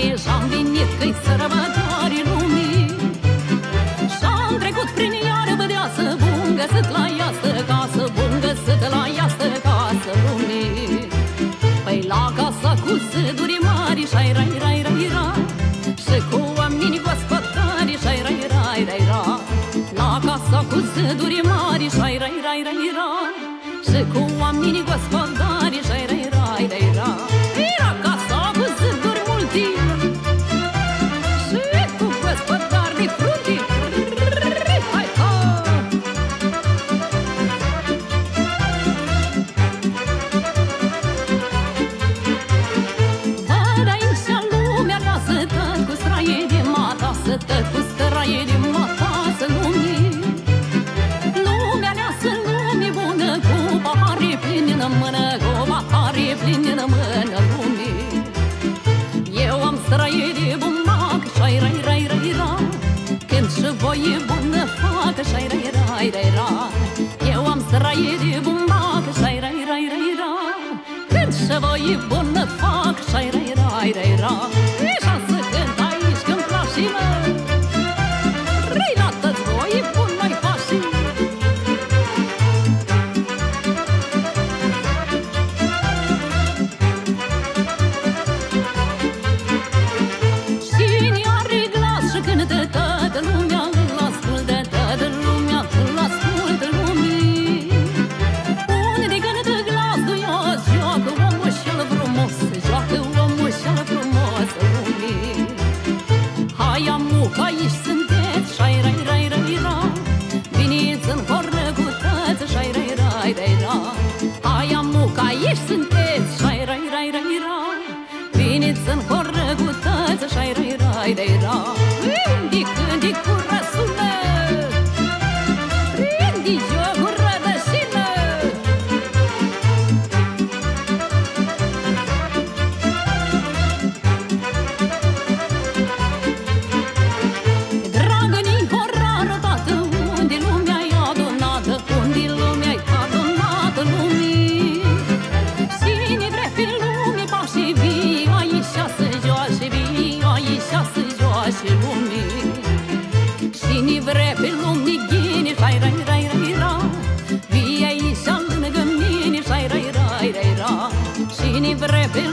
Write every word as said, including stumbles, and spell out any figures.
și-am venit că-i sărbători lumii. Și-am trecut prin iarbă deasă, bun găsit la iastă casă, bun găsit la iastă casă lumii. Păi la casa cu ziduri mari, și-ai rai, rai, rai, ra, și cu oameni gospodari, și-ai rai, rai, rai, ra. La casa cu ziduri mari, și-ai rai, rai, rai, ra, și cu oameni gospodari, și-ai rai, rai, rai, ra. Era casa cu ziduri multi și cu gospodari de frunte. Hai, ha! Văd aici lumea lasă tot cu straie de matasă, tot cu straie de matasă lumii. Lumea lasă lume bună, cu pahare pline în mână, cu pahare pline în mână lumii. Eu am straie de bumac, și-ai rai, rai, rai, ra, când și voie bună fac, și-ai rai, rai, rai, ra. Eu am straie de bumac, și-ai rai, rai, rai, ra, când și voie bună fac, și-ai rai, rai, rai, ra. Așa să cânt aici când place mă, rei la tăți voie bună-i faci. Cine are glas și cântă, toată lumea îl ascultă, toată lumea îl ascultă lumii. Unde cântă glas duios, joacă omul cel frumos, joacă omul cel frumos lumii. Hai amu că aici sunteți, și-ai rai, rai, rai, ra, veniți în hornă cu tăți, și-ai rai, rai, rai, ra. Hai amu că aici sunteți, și-ai rai, rai, rai, ra, veniți în hornă cu tăți, și-ai rai, rai, rai, ra. Rândi cândi cu răsună, rândi eu cu rădășină. Dragă-ni horară toată, unde lumea-i adunată, unde lumea-i adunată lumii. Cine vrea pe lume pași vii, aici să joace vii, aici să joace lumii. Cine vrea pe lume ghine, și-ai rai, rai, rai, ra, vii aici lângă mine, și-ai rai, rai, rai, ra. Cine vrea pe